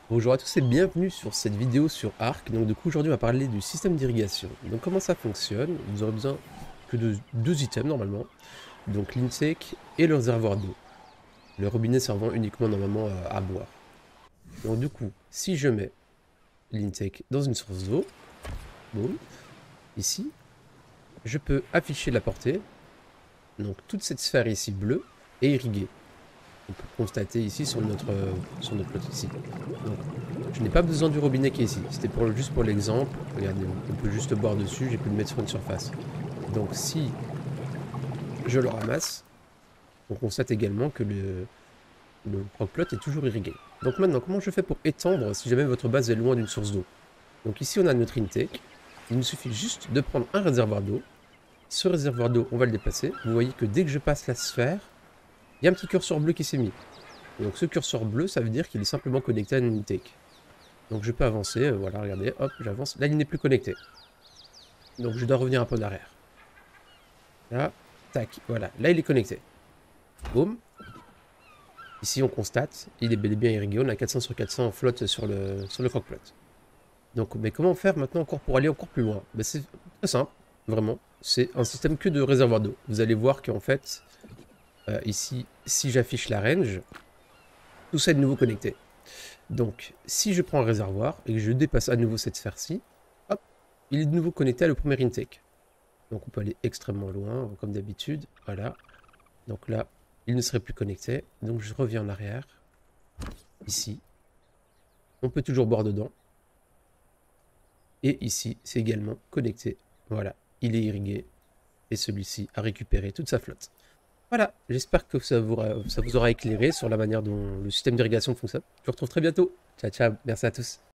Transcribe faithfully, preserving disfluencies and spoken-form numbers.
Bonjour à tous et bienvenue sur cette vidéo sur Arc. Donc du coup aujourd'hui on va parler du système d'irrigation. Donc comment ça fonctionne? Vous aurez besoin que de deux items normalement. Donc l'intake et le réservoir d'eau. Le robinet servant uniquement normalement à, à boire. Donc du coup si je mets l'intake dans une source d'eau, boum, ici, je peux afficher la portée. Donc toute cette sphère ici bleue est irriguée. On peut constater ici sur notre, euh, sur notre plot ici. Donc, je n'ai pas besoin du robinet qui est ici. C'était pour, juste pour l'exemple. Regardez, on peut juste boire dessus. J'ai pu le mettre sur une surface. Donc si je le ramasse, on constate également que le, le croque-plot est toujours irrigué. Donc maintenant, comment je fais pour étendre si jamais votre base est loin d'une source d'eau? Donc ici, on a notre intake. Il nous suffit juste de prendre un réservoir d'eau. Ce réservoir d'eau, on va le déplacer. Vous voyez que dès que je passe la sphère, il y a un petit curseur bleu qui s'est mis. Et donc ce curseur bleu, ça veut dire qu'il est simplement connecté à une intake. Donc je peux avancer, euh, voilà, regardez, hop, j'avance. Là, il n'est plus connecté. Donc je dois revenir un peu en arrière. Là, tac, voilà, là il est connecté. Boum. Ici on constate, il est bel et bien irrigué, on a quatre cents sur quatre cents en flotte sur le, sur le croque-plot. Donc, mais comment faire maintenant encore pour aller encore plus loin? Ben, c'est très simple, vraiment. C'est un système que de réservoir d'eau. Vous allez voir qu'en fait, euh, ici, si j'affiche la range, tout ça est de nouveau connecté. Donc, si je prends un réservoir et que je dépasse à nouveau cette sphère-ci, hop, il est de nouveau connecté à le premier intake. Donc, on peut aller extrêmement loin, comme d'habitude. Voilà. Donc là, il ne serait plus connecté. Donc, je reviens en arrière. Ici. On peut toujours boire dedans. Et ici, c'est également connecté. Voilà. Il est irrigué. Et celui-ci a récupéré toute sa flotte. Voilà. J'espère que ça vous, ça vous aura éclairé sur la manière dont le système d'irrigation fonctionne. Je vous retrouve très bientôt. Ciao, ciao. Merci à tous.